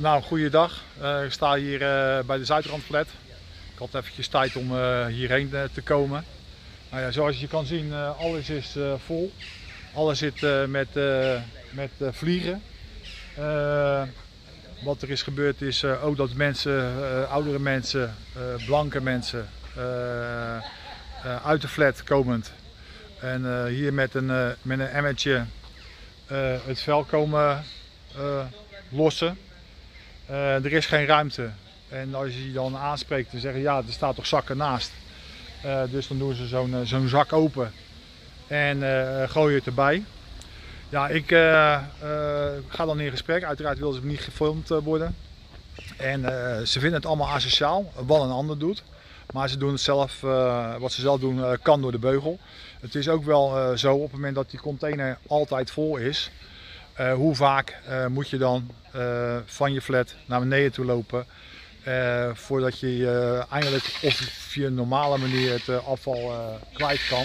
Nou, goeiedag. Ik sta hier bij de Zuidrandflat. Ik had eventjes tijd om hierheen te komen. Nou ja, zoals je kan zien, alles is vol. Alles zit met vliegen. Wat er is gebeurd is ook dat mensen, oudere mensen, blanke mensen uit de flat komend en hier met een emmertje het vuil komen lossen. Er is geen ruimte en als je dan aanspreekt te zeggen ja, er staat toch zakken naast. Dus dan doen ze zo'n zak open en gooien het erbij. Ja, ik ga dan in gesprek. Uiteraard willen ze niet gefilmd worden. En ze vinden het allemaal asociaal, wat een ander doet. Maar ze doen het zelf, wat ze zelf doen, kan door de beugel. Het is ook wel zo, op het moment dat die container altijd vol is, hoe vaak moet je dan van je flat naar beneden toe lopen voordat je eindelijk op via een normale manier het afval kwijt kan.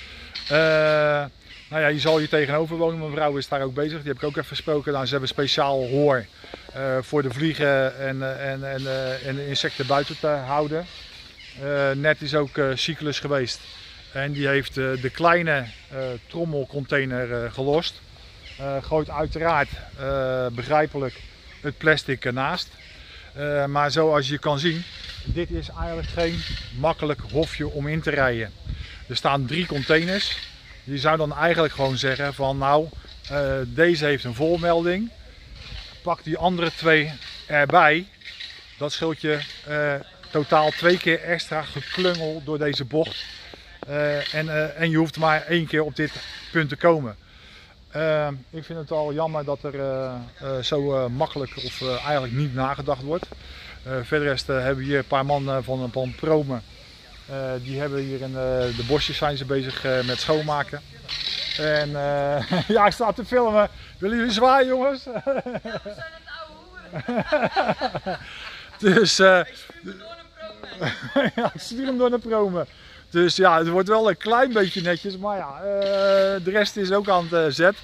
Nou ja, je zal hier tegenover wonen, mijn vrouw is daar ook bezig, die heb ik ook even gesproken. Nou, ze hebben speciaal hoor voor de vliegen en de insecten buiten te houden. Net is ook Cyclus geweest en die heeft de kleine trommelcontainer gelost. Gooit uiteraard begrijpelijk het plastic ernaast. Maar zoals je kan zien, dit is eigenlijk geen makkelijk hofje om in te rijden. Er staan 3 containers. Je zou dan eigenlijk gewoon zeggen van nou, deze heeft een volmelding. Pak die andere 2 erbij. Dat scheelt je totaal 2 keer extra geklungel door deze bocht. En je hoeft maar 1 keer op dit punt te komen. Ik vind het al jammer dat er zo makkelijk of eigenlijk niet nagedacht wordt. Verder hebben we hier een paar mannen van Promen. Die hebben hier in de bosjes zijn ze bezig met schoonmaken. En ja, ik sta te filmen. Willen jullie zwaaien, jongens? Ja, we zijn het oude hoeren. Dus Ik stuur hem door naar Promen. ja, ik stuur hem door naar Promen. Dus ja, het wordt wel een klein beetje netjes, maar ja, de rest is ook aan het zet.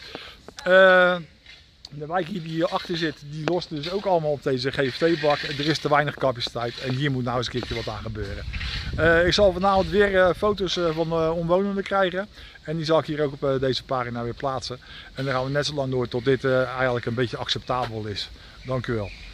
De wijk die hier achter zit, die lost dus ook allemaal op deze GFT-bak. Er is te weinig capaciteit en hier moet nou eens een keertje wat aan gebeuren. Ik zal vanavond weer foto's van omwonenden krijgen. En die zal ik hier ook op deze pagina weer plaatsen. En dan gaan we net zo lang door tot dit eigenlijk een beetje acceptabel is. Dank u wel.